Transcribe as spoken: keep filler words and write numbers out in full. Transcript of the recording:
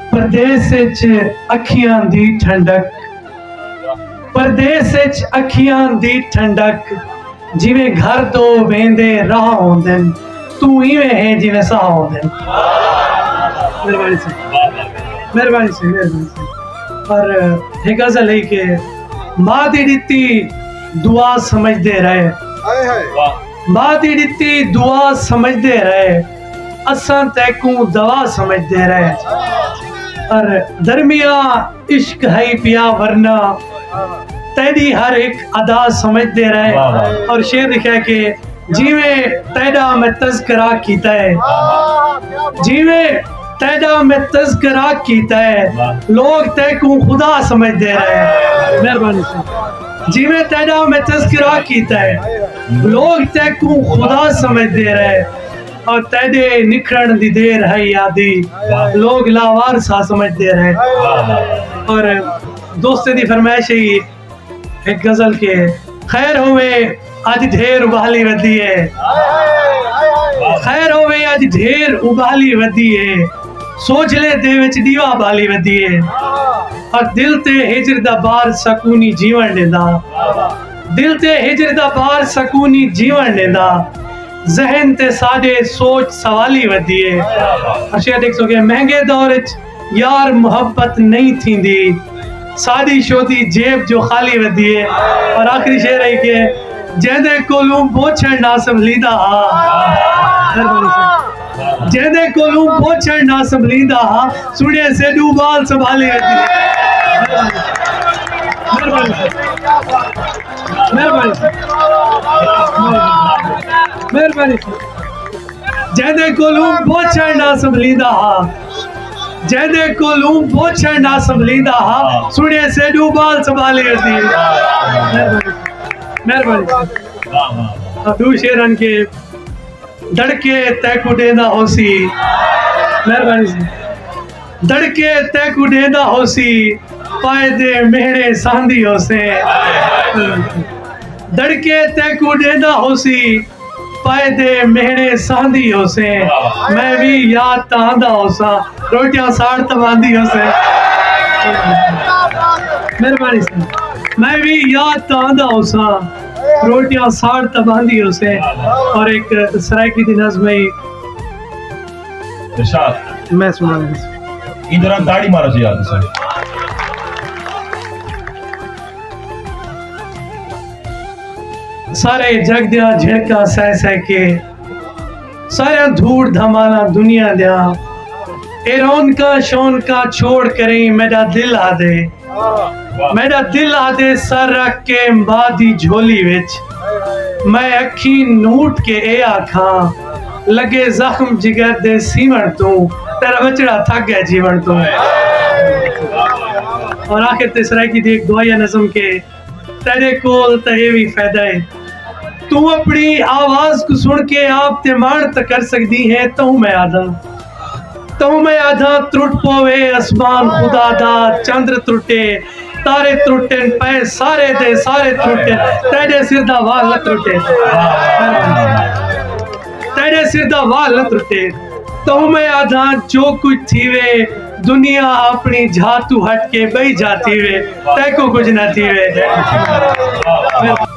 परदेस च अखियां दी ठंडक, परदेस च अखियां दी ठंडक, जिवें घर तो वेंदे राह होंदे, तू इवें है जिवें साह होंदे। मेहरबानी से मेहरबानी से मेहरबानी से। और एक गजल है कि मां दी दित्ती दुआ समझदे रहे, मां दी दित्ती दुआ समझदे रहे, असां तैकू दवा समझदे रहे। और दरमिया इश्क है पिया वरना तेरी हर एक अदा समझदे रहे। और शेर लिखा है कि जिवें तेरा मैं तज़किरा कीता है, जिवें तेरा मैं तज़किरा कीता है, लोग तैकू खुदा समझदे रहे। मेहरबानी से। जिवें तेरा मैं तज़किरा कीता है, लोग तैकू खुदा समझदे रहे। और तेरे निखरण दी देर है यादी, लोग लावार सा समझदे रहे। और दोस्ते दी फरमाइश है एक गजल के, खैर होवे अज ढेर उबाली वधी है, खैर होवे अज ढेर उबाली वधी है, सोचले दे विच दीवा बाली वधी है। और दिल ते हिजर दा बार सकूनी जीवन देंदा, दिल ते हिजर दा बार सकूनी जीवन देंदा, जहन ते साडे सोच सवाली वधी है। अच्छा देख सके महंगे दौर च यार मोहब्बत नहीं थींदी, साडी शोदी जेब जो खाली वधी है। और आखिरी शेर है कि जेदे कोलू पोछण ना संभलींदा हा, जेदे कोलू पोछण ना संभलींदा हा, सुने से डूबाल संभाली वधी है। मेहरबानी मेहरबानी जेदे कोलू पोछण ना संभलींदा हा, जेदे कोलू पोछण ना संभलींदा हा, सुने से डूबाल संभाली वधी है। मेहरबानी। दू शेरन के दड़के तैकू देंदा होसी, मेहरबानी से। दड़के तैकू देंदा होसी, पाए दे मेहड़े सांदी होसे, दड़के तैकू देंदा होसी, पाए दे मेहड़े सांदी होसे। मैं भी याद तांदा होसा, रोटियां साड़ तबांदी होसे। मेहरबानी से। मैं भी याद तांदा होसा, रोटियां साड़ तबांदी होसे। और एक सराइकी दी नज़्म है, इरशाद मैं सुना इधर दाढ़ी मारो जी याद से। सारे जग दिया झिड़का सह सह के, सारे धूड़ धमाना दुनिया दिया, एरोन का शोन का छोड़ करें मेरा दिल आ दे, मेरा दिल आ दे सर रख के बादी झोली विच, मैं अखी नूट के ए आखा, लगे जख्म जिगर दे सीवण तू, तेरा बचड़ा थक गया जीवन तू। और आखिर तीसरा की दी एक दुआया नज़म के, तेरे कोल ते भी फायदा है, तू अपनी आवाज को सुन के आप ते मान तक कर सकती है। तो मैं आधा तो मैं आधा त्रुट पोवे आसमान खुदा दा, चंद्र त्रुटे तारे त्रुटे, पे सारे दे सारे त्रुटे, तेरे सिर दा वाल न त्रुटे, तेरे सिर दा वाल न त्रुटे। तो मैं आधा जो कुछ थीवे, दुनिया अपनी झातू हट के बही जाती वे, तैको कुछ न थीवे।